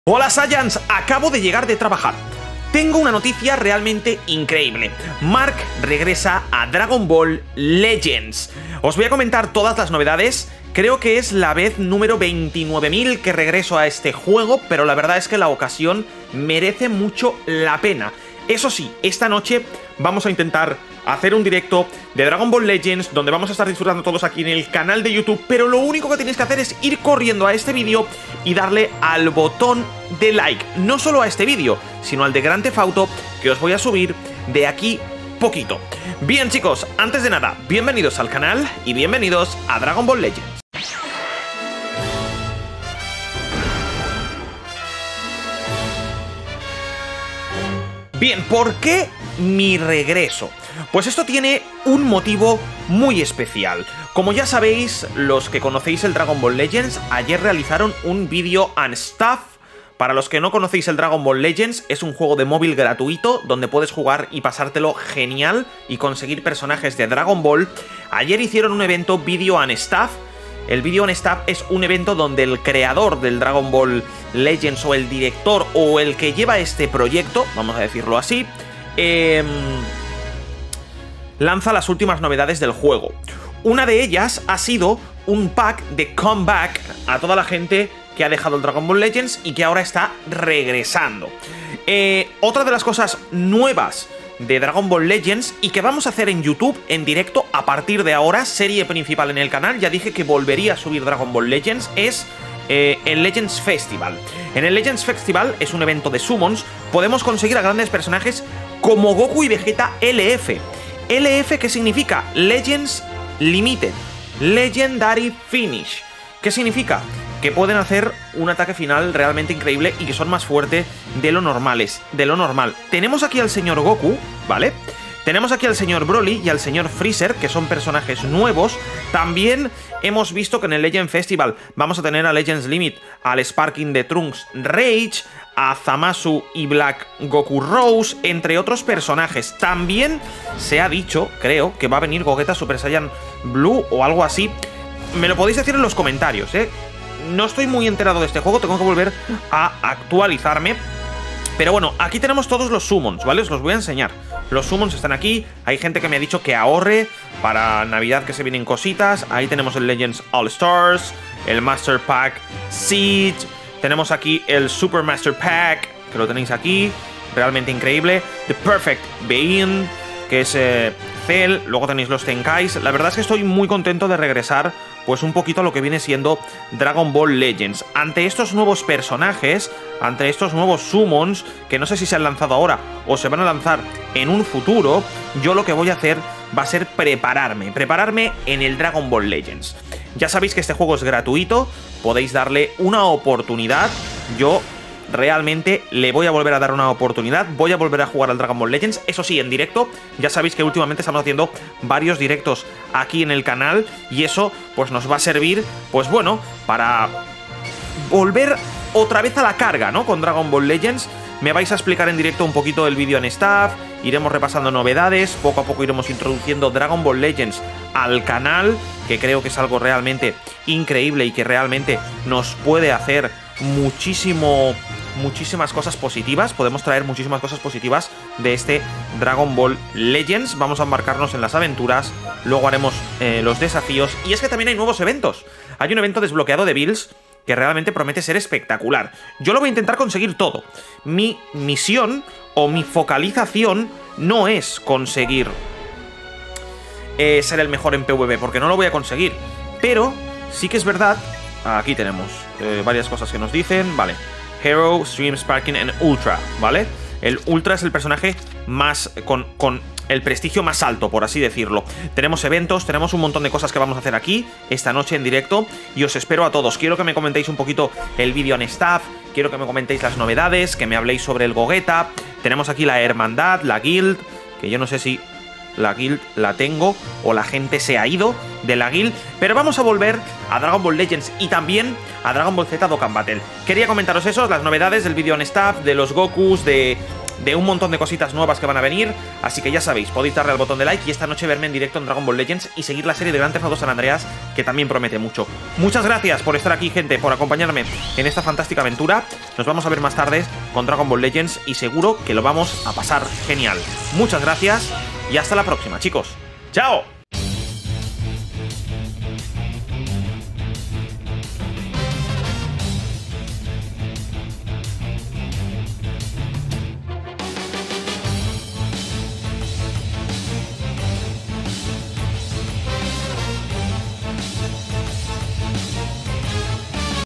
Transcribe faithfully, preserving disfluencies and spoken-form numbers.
Hola Saiyans, acabo de llegar de trabajar. Tengo una noticia realmente increíble. Mark regresa a Dragon Ball Legends. Os voy a comentar todas las novedades. Creo que es la vez número veintinueve mil que regreso a este juego, pero la verdad es que la ocasión merece mucho la pena. Eso sí, esta noche vamos a intentar hacer un directo de Dragon Ball Legends, donde vamos a estar disfrutando todos aquí en el canal de YouTube, pero lo único que tenéis que hacer es ir corriendo a este vídeo y darle al botón de like, no solo a este vídeo, sino al de Grand Theft Auto, que os voy a subir de aquí poquito. Bien chicos, antes de nada, bienvenidos al canal y bienvenidos a Dragon Ball Legends. Bien, ¿por qué mi regreso? Pues esto tiene un motivo muy especial. Como ya sabéis, los que conocéis el Dragon Ball Legends, ayer realizaron un vídeo and stuff. Para los que no conocéis el Dragon Ball Legends, es un juego de móvil gratuito donde puedes jugar y pasártelo genial y conseguir personajes de Dragon Ball. Ayer hicieron un evento Video and Stuff. El Video and Stuff es un evento donde el creador del Dragon Ball Legends o el director o el que lleva este proyecto, vamos a decirlo así, eh, lanza las últimas novedades del juego. Una de ellas ha sido un pack de comeback a toda la gente que ha dejado el Dragon Ball Legends y que ahora está regresando. Eh, otra de las cosas nuevas de Dragon Ball Legends y que vamos a hacer en YouTube en directo a partir de ahora, serie principal en el canal, ya dije que volvería a subir Dragon Ball Legends, es eh, el Legends Festival. En el Legends Festival es un evento de summons, podemos conseguir a grandes personajes como Goku y Vegeta L F. L F, ¿qué significa? Legends Limited, Legendary Finish. ¿Qué significa? Que pueden hacer un ataque final realmente increíble y que son más fuertes de lo normales, de lo normal. Tenemos aquí al señor Goku, ¿vale? Tenemos aquí al señor Broly y al señor Freezer, que son personajes nuevos. También hemos visto que en el Legend Festival vamos a tener a Legends Limit, al Sparking de Trunks Rage, a Zamasu y Black Goku Rose, entre otros personajes. También se ha dicho, creo, que va a venir Gogeta Super Saiyan Blue o algo así. Me lo podéis decir en los comentarios, ¿eh? No estoy muy enterado de este juego, tengo que volver a actualizarme. Pero bueno, aquí tenemos todos los summons, ¿vale? Os los voy a enseñar. Los summons están aquí. Hay gente que me ha dicho que ahorre para Navidad, que se vienen cositas. Ahí tenemos el Legends All Stars, el Master Pack Siege. Tenemos aquí el Super Master Pack, que lo tenéis aquí. Realmente increíble. The Perfect Being, que es eh, Cell. Luego tenéis los Tenkais. La verdad es que estoy muy contento de regresar pues un poquito a lo que viene siendo Dragon Ball Legends. Ante estos nuevos personajes, ante estos nuevos summons, que no sé si se han lanzado ahora o se van a lanzar en un futuro, yo lo que voy a hacer va a ser prepararme, prepararme en el Dragon Ball Legends. Ya sabéis que este juego es gratuito, podéis darle una oportunidad. Yo realmente le voy a volver a dar una oportunidad. Voy a volver a jugar al Dragon Ball Legends, eso sí, en directo. Ya sabéis que últimamente estamos haciendo varios directos aquí en el canal y eso pues nos va a servir, pues bueno, para volver otra vez a la carga, ¿no? Con Dragon Ball Legends. Me vais a explicar en directo un poquito el vídeo en staff, iremos repasando novedades, poco a poco iremos introduciendo Dragon Ball Legends al canal, que creo que es algo realmente increíble y que realmente nos puede hacer muchísimo, muchísimas cosas positivas. Podemos traer muchísimas cosas positivas de este Dragon Ball Legends. Vamos a embarcarnos en las aventuras, luego haremos eh, los desafíos. Y es que también hay nuevos eventos. Hay un evento desbloqueado de Bills que realmente promete ser espectacular. Yo lo voy a intentar conseguir todo. Mi misión o mi focalización no es conseguir eh, ser el mejor en P V P, porque no lo voy a conseguir. Pero sí que es verdad. Aquí tenemos eh, varias cosas que nos dicen. Vale, Hero, Stream, Sparking and Ultra, ¿vale? El Ultra es el personaje más con, con el prestigio más alto, por así decirlo. Tenemos eventos, tenemos un montón de cosas que vamos a hacer aquí esta noche en directo y os espero a todos. Quiero que me comentéis un poquito el vídeo en staff, quiero que me comentéis las novedades, que me habléis sobre el Gogeta. Tenemos aquí la hermandad, la guild, que yo no sé si la guild la tengo o la gente se ha ido de la guild, pero vamos a volver a Dragon Ball Legends y también a Dragon Ball Z Dokkan Battle. Quería comentaros eso, las novedades del vídeo en staff, de los Gokus, de de un montón de cositas nuevas que van a venir, así que ya sabéis, podéis darle al botón de like y esta noche verme en directo en Dragon Ball Legends y seguir la serie de Grand Theft Auto San Andreas, que también promete mucho. Muchas gracias por estar aquí, gente, por acompañarme en esta fantástica aventura. Nos vamos a ver más tarde con Dragon Ball Legends y seguro que lo vamos a pasar genial. Muchas gracias y hasta la próxima, chicos. ¡Chao!